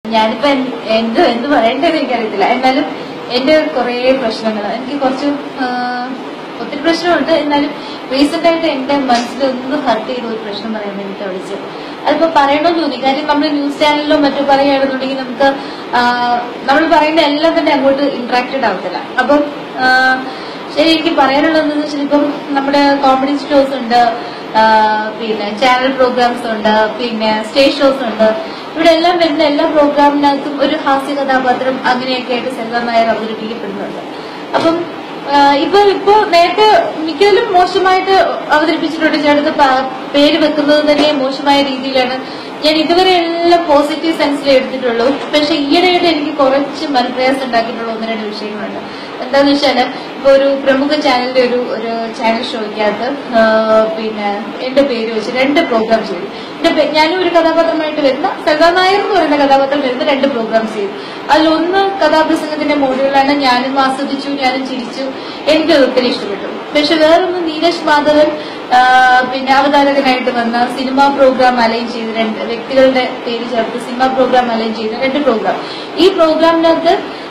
ഞാനിപ്പോ എന്ത് പറയേണ്ടതെന്ന് എനിക്കറിയത്തില്ല. എന്നാലും എന്റെ കുറെ പ്രശ്നങ്ങൾ എനിക്ക് കുറച്ച് ഒത്തിരി പ്രശ്നമുണ്ട്. എന്നാലും റീസെന്റ് ആയിട്ട് എന്റെ മനസ്സിലൊന്ന് ഹർട്ട് ചെയ്ത ഒരു പ്രശ്നം പറയാൻ വേണ്ടിയിട്ട് വിളിച്ചത്. അതിപ്പോ പറയണമെന്ന് തോന്നി. കാര്യം നമ്മൾ ന്യൂസ് ചാനലിലോ മറ്റോ പറയുകയാണെന്നുണ്ടെങ്കിൽ നമുക്ക് നമ്മൾ പറയുന്ന എല്ലാം തന്നെ അങ്ങോട്ട് ഇന്ററാക്റ്റഡ് ആവത്തില്ല. അപ്പം ശരി, എനിക്ക് പറയാനുള്ളതെന്ന് വെച്ചാൽ ഇപ്പം നമ്മുടെ കോമഡി ഷോസ് ഉണ്ട്, പിന്നെ ചാനൽ പ്രോഗ്രാംസ് ഉണ്ട്, പിന്നെ സ്റ്റേജ് ഷോസ് ഉണ്ട്. ഇവിടെ എല്ലാം വരുന്ന എല്ലാ പ്രോഗ്രാമിനകത്തും ഒരു ഹാസ്യ കഥാപാത്രം അങ്ങനെയൊക്കെ ആയിട്ട് സെൽവ നായർ അവതരിപ്പിക്കപ്പെടുന്നുണ്ട്. അപ്പം ഇപ്പൊ നേരത്തെ മിക്കതിലും മോശമായിട്ട് അവതരിപ്പിച്ചിട്ടുണ്ട്. ചേട്ടത്ത് പേര് വെക്കുന്നത് തന്നെ മോശമായ രീതിയിലാണ്. ഞാൻ ഇതുവരെ എല്ലാം പോസിറ്റീവ് സെൻസിൽ എടുത്തിട്ടുള്ളൂ. പക്ഷെ ഈയിടെയായിട്ട് എനിക്ക് കുറച്ച് മനപ്രയാസം ഉണ്ടാക്കിയിട്ടുള്ള ഒന്ന് രണ്ട് വിഷയങ്ങളുണ്ട്. എന്താന്ന് വെച്ചാല് ഇപ്പൊ ഒരു പ്രമുഖ ചാനലിന്റെ ഒരു ചാനൽ ഷോയ്ക്കകത്ത് പിന്നെ എന്റെ പേര് വെച്ച് 2 പ്രോഗ്രാം ചെയ്തു. ഞാനും ഒരു കഥാപാത്രമായിട്ട് വരുന്ന സെൽവ നായർ എന്ന് പറയുന്ന കഥാപാത്രം വരുന്ന 2 പ്രോഗ്രാം ചെയ്തു. അതിലൊന്ന് കഥാപ്രസംഗത്തിന്റെ മോഡുകളാണ്. ഞാനും ആസ്വദിച്ചു, ഞാനും ചിരിച്ചു, എനിക്കത് ഒത്തിരി ഇഷ്ടപ്പെട്ടു. പക്ഷെ വേറൊന്ന് നീരജ് മാധവൻ പിന്നെ അവതാരകനായിട്ട് വന്ന സിനിമാ പ്രോഗ്രാം അലൈൻ ചെയ്ത് 2 വ്യക്തികളുടെ പേര് ചേർത്ത് സിനിമാ പ്രോഗ്രാം അലൈൻ ചെയ്ത 2 പ്രോഗ്രാം. ഈ പ്രോഗ്രാമിനകത്ത്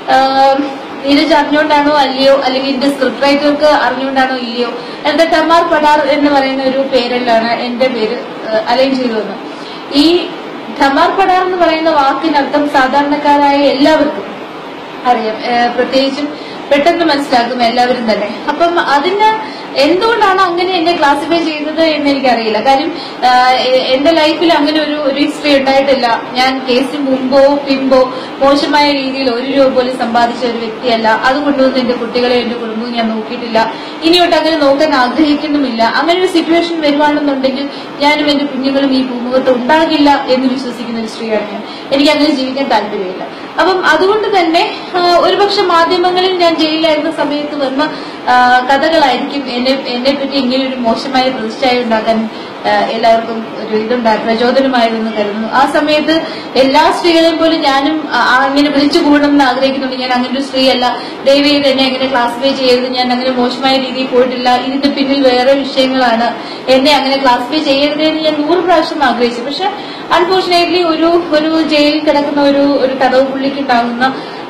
നീരജ് അറിഞ്ഞുകൊണ്ടാണോ അല്ലയോ, അല്ലെങ്കിൽ എന്റെ സ്ക്രിപ്റ്റ് റൈറ്റർക്ക് അറിഞ്ഞുകൊണ്ടാണോ ഇല്ലയോ, എന്റെ ധമാർ പടാർ എന്ന് പറയുന്ന ഒരു പേരിലാണ് എന്റെ പേര് അലൈൻ ചെയ്തു വന്നത്. ഈ ധമാർ പടാർ എന്ന് പറയുന്ന വാക്കിനർത്ഥം സാധാരണക്കാരായ എല്ലാവർക്കും അറിയാം, പ്രത്യേകിച്ചും പെട്ടെന്ന് മനസ്സിലാക്കും എല്ലാവരും തന്നെ. അപ്പം അതിന് എന്തുകൊണ്ടാണ് അങ്ങനെ എന്നെ ക്ലാസിഫൈ ചെയ്തത് എന്ന് എനിക്കറിയില്ല. കാര്യം എന്റെ ലൈഫിൽ അങ്ങനെ ഒരു ഹിസ്റ്ററി ഉണ്ടായിട്ടില്ല. ഞാൻ കേസിന് മുമ്പോ പിമ്പോ മോശമായ രീതിയിൽ 1 രൂപ പോലും സമ്പാദിച്ച ഒരു വ്യക്തിയല്ല. അതുകൊണ്ടൊന്നും എന്റെ കുട്ടികളെ എന്റെ കുടുംബവും ഞാൻ നോക്കിയിട്ടില്ല. ഇനിയോട്ട് അങ്ങനെ നോക്കാൻ ആഗ്രഹിക്കുന്നുമില്ല. അങ്ങനെ ഒരു സിറ്റുവേഷൻ വരുവാണെന്നുണ്ടെങ്കിൽ ഞാനും എന്റെ കുഞ്ഞുങ്ങളും ഈ ഭൂമുഖത്ത് ഉണ്ടാകില്ല എന്ന് വിശ്വസിക്കുന്ന ഒരു സ്ത്രീയാണ് ഞാൻ. എനിക്ക് അങ്ങനെ ജീവിക്കാൻ താല്പര്യമില്ല. അപ്പം അതുകൊണ്ട് തന്നെ ഒരുപക്ഷെ മാധ്യമങ്ങളിൽ ഞാൻ ജയിലിലായിരുന്ന സമയത്ത് വന്ന കഥകളായിരിക്കും എന്നെ പറ്റി ഇങ്ങനെ ഒരു മോശമായ പ്രതിച്ഛായ ഉണ്ടാക്കാൻ എല്ലാവർക്കും ഒരു പ്രചോദനമായതെന്ന് കരുതുന്നു. ആ സമയത്ത് എല്ലാ സ്ത്രീകളെയും പോലും ഞാനും അങ്ങനെ വിളിച്ചു കൂടണമെന്ന് ആഗ്രഹിക്കുന്നുണ്ട്. ഞാൻ അങ്ങനെ ഒരു സ്ത്രീയല്ല, ദയവേത് എന്നെ അങ്ങനെ ക്ലാസിഫൈ ചെയ്യരുത്, ഞാൻ അങ്ങനെ മോശമായ രീതിയിൽ പോയിട്ടില്ല, ഇതിന്റെ പിന്നിൽ വേറെ വിഷയങ്ങളാണ്, എന്നെ അങ്ങനെ ക്ലാസിഫൈ ചെയ്യരുത് എന്ന് ഞാൻ 100 പ്രാവശ്യം ആഗ്രഹിച്ചു. പക്ഷെ അൺഫോർച്ചുനേറ്റ്ലി ഒരു ജയിലിൽ കിടക്കുന്ന ഒരു തടവ് പുള്ളിക്കുണ്ടാകുന്ന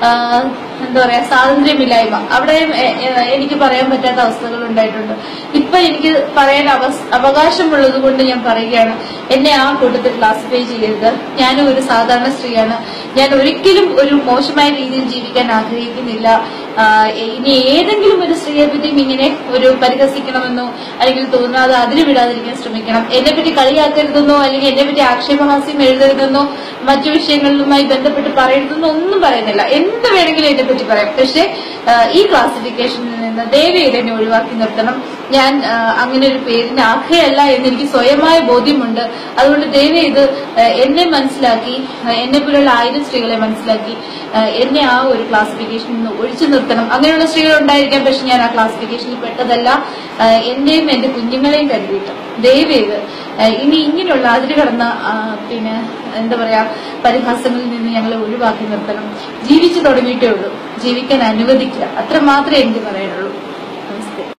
എന്താ പറയാ സ്വാതന്ത്ര്യമില്ലായ്മ, അവിടെ എനിക്ക് പറയാൻ പറ്റാത്ത അവസ്ഥകൾ ഉണ്ടായിട്ടുണ്ട്. ഇപ്പൊ എനിക്ക് പറയാൻ അവകാശമുള്ളത് കൊണ്ട് ഞാൻ പറയുകയാണ്, എന്നെ ആ കൂട്ടത്തിൽ ക്ലാസിഫൈ ചെയ്യരുത്. ഞാനും ഒരു സാധാരണ സ്ത്രീയാണ്. ഞാൻ ഒരിക്കലും ഒരു മോശമായ രീതിയിൽ ജീവിക്കാൻ ആഗ്രഹിക്കുന്നില്ല. ഇനി ഏതെങ്കിലും ഒരു സ്ത്രീയെ പറ്റിയും ഇങ്ങനെ ഒരു പരിഹസിക്കണമെന്നോ അല്ലെങ്കിൽ തോന്നാതെ അതിന് വിടാതിരിക്കാൻ ശ്രമിക്കണം. എന്നെ പറ്റി കളിയാക്കരുതെന്നോ അല്ലെങ്കിൽ എന്നെ പറ്റി ആക്ഷേപഹാസ്യം എഴുതരുതെന്നോ മറ്റു വിഷയങ്ങളുമായി ബന്ധപ്പെട്ട് പറയരുതെന്നോ ഒന്നും പറയുന്നില്ല. എന്ത് വേണമെങ്കിലും എന്നെ പറ്റി പറയാം. പക്ഷെ ഈ ക്ലാസിഫിക്കേഷനിൽ നിന്ന് ദയവേത് എന്നെ ഒഴിവാക്കി നിർത്തണം. ഞാൻ അങ്ങനെ ഒരു പേരിന് അർഹയല്ല എന്ന് എനിക്ക് സ്വയമായ ബോധ്യമുണ്ട്. അതുകൊണ്ട് ദയവേത് എന്നെ മനസ്സിലാക്കി, എന്നെ പോലുള്ള 1000 സ്ത്രീകളെ മനസ്സിലാക്കി എന്നെ ആ ഒരു ക്ലാസിഫിക്കേഷനിൽ നിന്ന് ഒഴിച്ചു നിർത്തണം. അങ്ങനെയുള്ള സ്ത്രീകൾ ഉണ്ടായിരിക്കാം, പക്ഷെ ഞാൻ ആ ക്ലാസിഫിക്കേഷനിൽ പെട്ടതല്ല. എന്റെയും എന്റെ കുഞ്ഞുങ്ങളെയും കരുതിയിട്ട് ദയവേത് ഇനി ഇങ്ങനെയുള്ള അതിര് കടന്ന പിന്നെ എന്താ പറയാ പരിഹാസങ്ങളിൽ നിന്ന് ഞങ്ങളെ ഒഴിവാക്കി നിർത്തണം. ജീവിച്ചു തുടങ്ങിയിട്ടേ ഉള്ളൂ, ജീവിക്കാൻ അനുവദിക്കുക. അത്ര മാത്രമേ എനിക്ക് പറയാനുള്ളൂ.